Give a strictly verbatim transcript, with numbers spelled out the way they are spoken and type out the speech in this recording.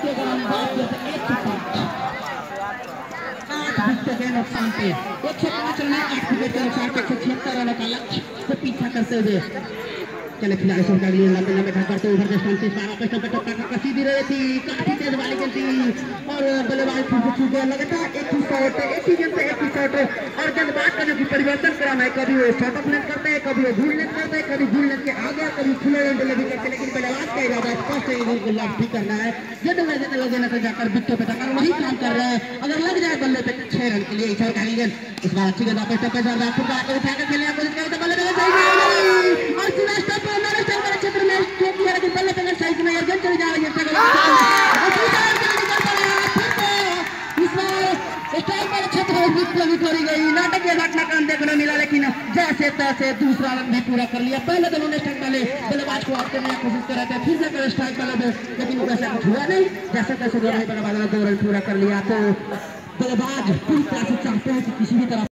की अगर हम बात करते हैं एक सौ पाँच आठ विकेट के नुकसान पे एक सौ पाँच रन आठ विकेट के नुकसान पे एक सौ छिहत्तर रनों का लक्ष्य को पीछा करते हुए चले खिलाड़ी शॉट का लिए लंबे लंबे ढक करते उधर जस्ट पंच पारा पे टप्पा टप्पा कसी दी रही थी काफी तेज वाली गेंद थी और बल्लेबाज फिर से छू गया लगातार एक ही शॉट एक ही गेंद पे एक ही शॉट और गेंदबाज का जो परिवर्तन करा है कभी वो शॉर्ट ऑफ लेंथ करते हैं कभी वो भूल लेंथ करते हैं कभी भूल लेंथ के आगे कभी खुले डिलीवरी करते हैं लेकिन बल्लेबाज का इरादा स्पष्ट है इनको लॉक भी करना है गेंद लगे लगे ना तो जाकर विकेट पे टक्कर वही काम कर रहा है अगर लग जाए बल्ले पे छह रन के लिए इस बार गेंद इस बार अच्छी गेंद पे टप्पे से रात को आके उठा के खेलने की कोशिश करते बल्ले पे सही नहीं और सीधा स्टंप पर हमारे चंद्र क्षेत्र में चौक किया लेकिन बल्ले पे सही में गेंद चली जा रही है गई नाटक ये घटना का देखने मिला लेकिन जैसे तैसे दूसरा रन भी पूरा कर लिया पहले तो उन्होंने स्ट्राइक डाले बल्लेबाज को आउट करने की कोशिश कर रहे थे फिर से कर स्ट्राइक डाले लेकिन वैसा कुछ हुआ नहीं जैसे तैसे दो रन पूरा कर लिया तो बल्लेबाज पूरी तरह से चाहते हैं कि किसी भी तरह